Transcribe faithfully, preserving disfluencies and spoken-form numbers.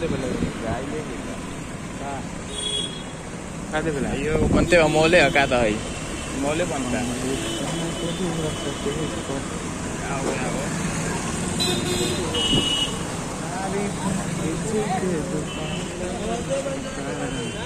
दे बोले गाइले के का का दे बोला यो बनते मोले का त है मोले बनता आओ आओ अरे